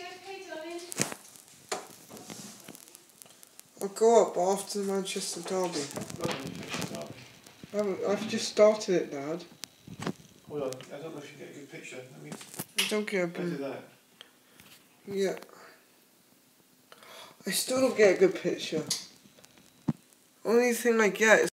okay, darling? I'll go up after the Manchester Derby. I've just started it, Dad. Hold on, I don't know if you get a good picture. Let me. I don't get a do that. Yeah. I still don't get a good picture. Only thing I get is